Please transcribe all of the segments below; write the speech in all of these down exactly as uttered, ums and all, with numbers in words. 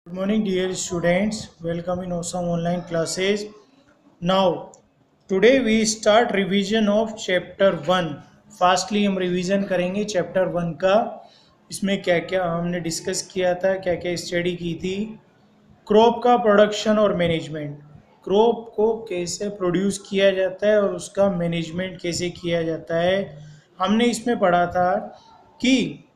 Good morning, dear students. Welcome in awesome online classes. Now, today we start revision of chapter one. Fastly हम revision करेंगे chapter one का. इसमें क्या क्या हमने डिस्कस किया था, क्या क्या स्टडी की थी. क्रॉप का प्रोडक्शन और मैनेजमेंट. क्रॉप को कैसे प्रोड्यूस किया जाता है और उसका मैनेजमेंट कैसे किया जाता है. हमने इसमें पढ़ा था कि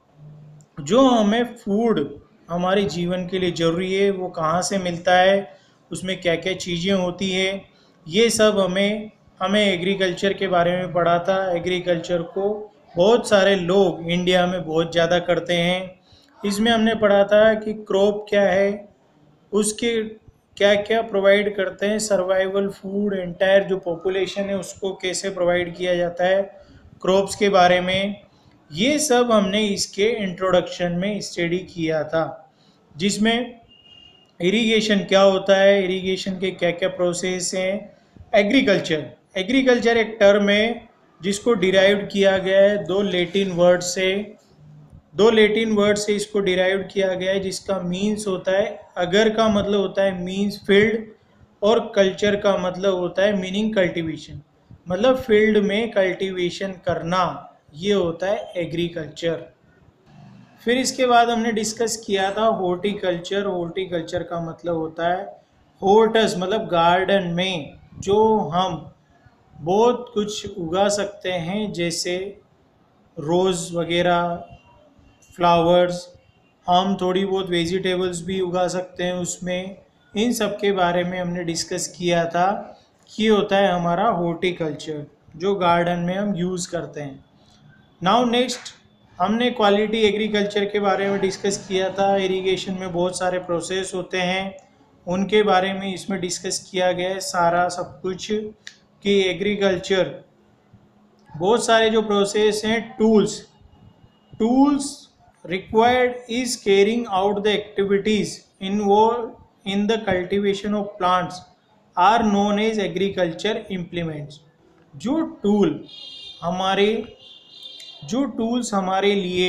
जो हमें फूड हमारे जीवन के लिए ज़रूरी है वो कहाँ से मिलता है, उसमें क्या क्या चीज़ें होती है. ये सब हमें हमें एग्रीकल्चर के बारे में पढ़ा था. एग्रीकल्चर को बहुत सारे लोग इंडिया में बहुत ज़्यादा करते हैं. इसमें हमने पढ़ा था कि क्रॉप क्या है, उसके क्या क्या प्रोवाइड करते हैं, सर्वाइवल फूड एंटायर जो पॉपुलेशन है उसको कैसे प्रोवाइड किया जाता है, क्रॉप्स के बारे में. ये सब हमने इसके इंट्रोडक्शन में स्टडी किया था, जिसमें इरिगेशन क्या होता है, इरिगेशन के क्या क्या प्रोसेस हैं. एग्रीकल्चर एग्रीकल्चर एक टर्म है जिसको डिराइव्ड किया गया है दो लैटिन वर्ड से दो लैटिन वर्ड से इसको डिराइव्ड किया गया है, जिसका मीन्स होता है, अगर का मतलब होता है मीन्स फील्ड, और कल्चर का मतलब होता है मीनिंग कल्टीवेशन. मतलब फील्ड में कल्टीवेशन करना, ये होता है एग्रीकल्चर. फिर इसके बाद हमने डिस्कस किया था हॉर्टिकल्चर. हॉर्टिकल्चर का मतलब होता है हॉर्टस, मतलब गार्डन में जो हम बहुत कुछ उगा सकते हैं, जैसे रोज़ वगैरह, फ्लावर्स. हम थोड़ी बहुत वेजिटेबल्स भी उगा सकते हैं उसमें. इन सब के बारे में हमने डिस्कस किया था कि होता है हमारा हॉर्टिकल्चर, जो गार्डन में हम यूज़ करते हैं. नाउ नेक्स्ट हमने क्वालिटी एग्रीकल्चर के बारे में डिस्कस किया था. इरिगेशन में बहुत सारे प्रोसेस होते हैं, उनके बारे में इसमें डिस्कस किया गया है सारा सब कुछ, कि एग्रीकल्चर बहुत सारे जो प्रोसेस हैं, tools tools required is carrying out the activities involved in the cultivation of plants are known as agriculture implements. जो टूल हमारे जो टूल्स हमारे लिए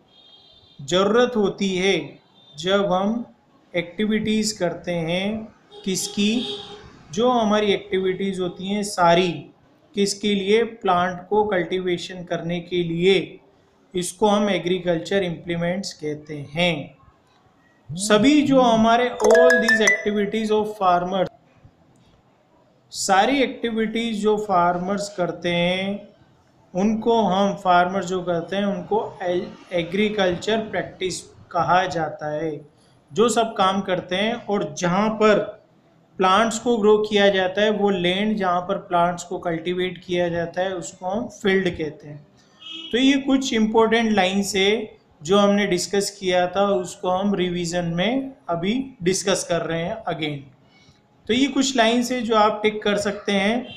ज़रूरत होती है जब हम एक्टिविटीज़ करते हैं, किसकी, जो हमारी एक्टिविटीज़ होती हैं सारी किसके लिए, प्लांट को कल्टीवेशन करने के लिए, इसको हम एग्रीकल्चर इम्प्लीमेंट्स कहते हैं. सभी जो हमारे all these activities of farmers, सारी एक्टिविटीज़ जो फार्मर्स करते हैं उनको हम फार्मर्स जो करते हैं उनको एग्रीकल्चर प्रैक्टिस कहा जाता है. जो सब काम करते हैं और जहाँ पर प्लांट्स को ग्रो किया जाता है, वो लैंड जहाँ पर प्लांट्स को कल्टीवेट किया जाता है उसको हम फील्ड कहते हैं. तो ये कुछ इम्पोर्टेंट लाइन्स है जो हमने डिस्कस किया था, उसको हम रिवीजन में अभी डिस्कस कर रहे हैं अगेन. तो ये कुछ लाइन्स है जो आप टिक कर सकते हैं.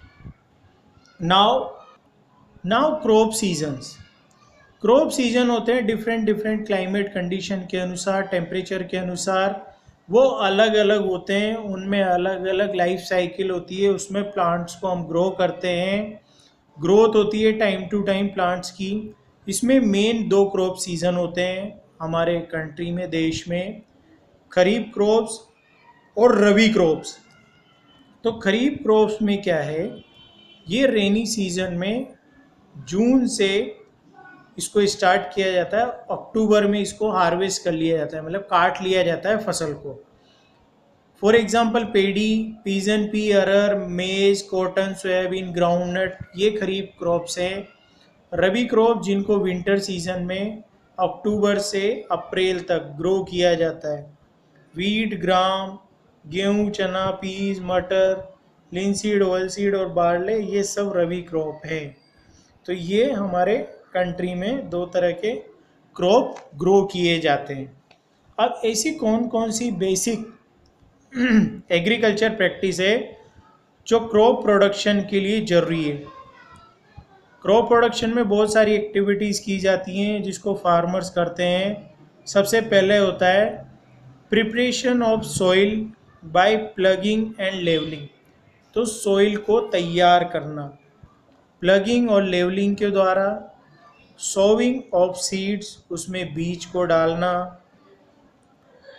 Now now crop seasons. Crop season होते हैं डिफरेंट डिफरेंट क्लाइमेट कंडीशन के अनुसार, टेम्परेचर के अनुसार, वो अलग अलग होते हैं, उनमें अलग अलग लाइफ साइकिल होती है. उसमें प्लांट्स को हम ग्रो करते हैं, ग्रोथ होती है टाइम टू टाइम प्लांट्स की. इसमें मेन दो क्रॉप सीज़न होते हैं हमारे कंट्री में, देश में, खरीफ क्रॉप्स और रबी क्रॉप्स. तो खरीफ क्रॉप्स में क्या है, ये रेनी सीजन में जून से इसको स्टार्ट किया जाता है, अक्टूबर में इसको हार्वेस्ट कर लिया जाता है, मतलब काट लिया जाता है फसल को. For example paddy, pigeon pea, अरहर, मेज, कॉटन, सोयाबीन, ग्राउंडनट, ये खरीफ क्रॉप्स हैं. रबी क्रॉप जिनको विंटर सीजन में अक्टूबर से अप्रैल तक ग्रो किया जाता है. वीट, ग्राम, गेहूँ, चना, पीज, मटर, लिनसीड, ऑयलसीड और बार्ले, ये सब रबी क्रॉप है. तो ये हमारे कंट्री में दो तरह के क्रॉप ग्रो किए जाते हैं. अब ऐसी कौन कौन सी बेसिक एग्रीकल्चर प्रैक्टिस है जो क्रॉप प्रोडक्शन के लिए ज़रूरी है. क्रॉप प्रोडक्शन में बहुत सारी एक्टिविटीज़ की जाती हैं जिसको फार्मर्स करते हैं. सबसे पहले होता है preparation of soil by ploughing and levelling. तो सॉइल को तैयार करना प्लगिंग और लेवलिंग के द्वारा. सोविंग ऑफ सीड्स, उसमें बीज को डालना.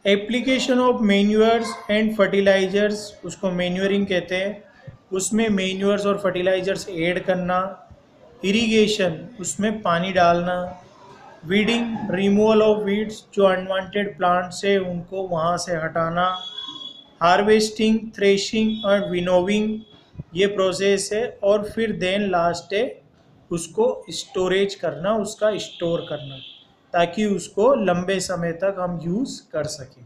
Application of manures and fertilisers, उसको मैन्यूरिंग कहते हैं, उसमें मैन्यूअर्स और फर्टिलाइजर्स ऐड करना। इरिगेशन, उसमें पानी डालना। वीडिंग, रिमूवल ऑफ वीड्स, जो अनवांटेड प्लांट्स है उनको वहाँ से हटाना। हार्वेस्टिंग, थ्रेशिंग और विनोविंग, ये प्रोसेस है। और फिर देन लास्ट है उसको स्टोरेज करना, उसका स्टोर करना, ताकि उसको लंबे समय तक हम यूज़ कर सकें।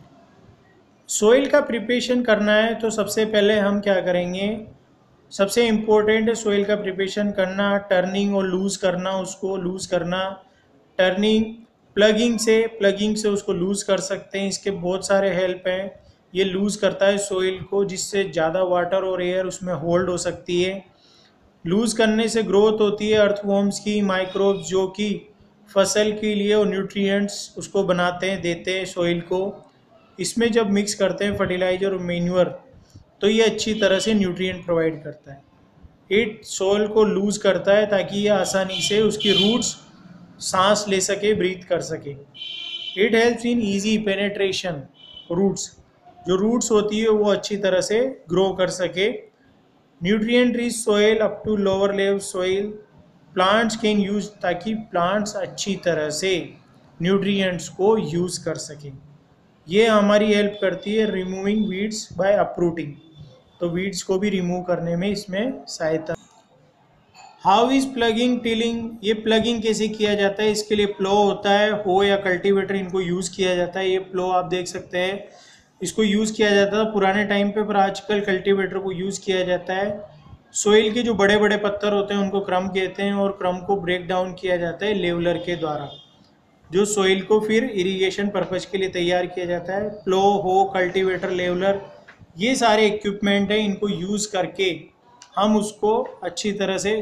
सोइल का प्रिपरेशन करना है तो सबसे पहले हम क्या करेंगे, सबसे इम्पोर्टेंट है सोइल का प्रिपरेशन करना, टर्निंग और लूज़ करना, उसको लूज़ करना। टर्निंग, प्लगिंग से प्लगिंग से उसको लूज़ कर सकते हैं, इसके बहुत सारे हेल्प हैं। ये लूज़ करता है सोइल को, जिससे ज़्यादा वाटर और एयर उसमें होल्ड हो सकती है। लूज़ करने से ग्रोथ होती है अर्थवॉर्म्स की, माइक्रोब्स, जो कि फसल के लिए और न्यूट्रिएंट्स उसको बनाते हैं, देते हैं सोइल को। इसमें जब मिक्स करते हैं फर्टिलाइज़र और मैन्यूअर तो ये अच्छी तरह से न्यूट्रिएंट प्रोवाइड करता है। इट सोइल को लूज़ करता है ताकि ये आसानी से उसकी रूट्स सांस ले सके, ब्रीथ कर सके। It helps in easy penetration, roots जो रूट्स होती है वो अच्छी तरह से ग्रो कर सके। Nutrient rich soil up to lower level soil, plants can use, ताकि प्लांट्स अच्छी तरह से न्यूट्रिएंट्स को यूज़ कर सकें। ये हमारी हेल्प करती है रिमूविंग वीड्स बाय अपरूटिंग, तो वीड्स को भी रिमूव करने में इसमें सहायता। हाउ इज प्लगिंग टिलिंग, ये प्लगिंग कैसे किया जाता है, इसके लिए प्लो होता है, हो या कल्टीवेटर, इनको यूज़ किया जाता है। ये प्लो आप देख सकते हैं, इसको यूज़ किया जाता था पुराने टाइम पे, पर आजकल कल्टीवेटर को यूज़ किया जाता है। सोइल के जो बड़े बड़े पत्थर होते हैं उनको क्रम कहते हैं, और क्रम को ब्रेक डाउन किया जाता है लेवलर के द्वारा, जो सोइल को फिर इरिगेशन पर्पज़ के लिए तैयार किया जाता है। प्लो, हो, कल्टीवेटर, लेवलर, ये सारे इक्विपमेंट हैं, इनको यूज़ करके हम उसको अच्छी तरह से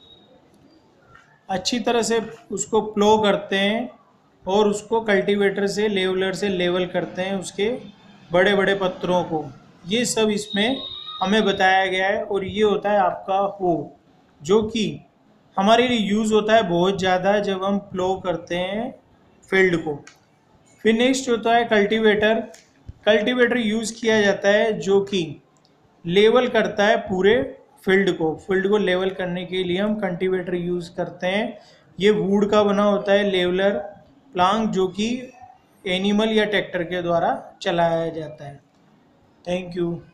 अच्छी तरह से उसको प्लो करते हैं और उसको कल्टीवेटर से, लेवलर से लेवल करते हैं उसके बड़े बड़े पत्थरों को। ये सब इसमें हमें बताया गया है। और ये होता है आपका हो, जो कि हमारे लिए यूज़ होता है बहुत ज़्यादा जब हम प्लो करते हैं फील्ड को। फिर नेक्स्ट होता है कल्टीवेटर। कल्टीवेटर यूज़ किया जाता है जो कि लेवल करता है पूरे फील्ड को। फील्ड को लेवल करने के लिए हम कल्टीवेटर यूज़ करते हैं। ये वुड का बना होता है लेवलर, प्लांग, जो कि एनिमल या ट्रैक्टर के द्वारा चलाया जाता है। Thank you.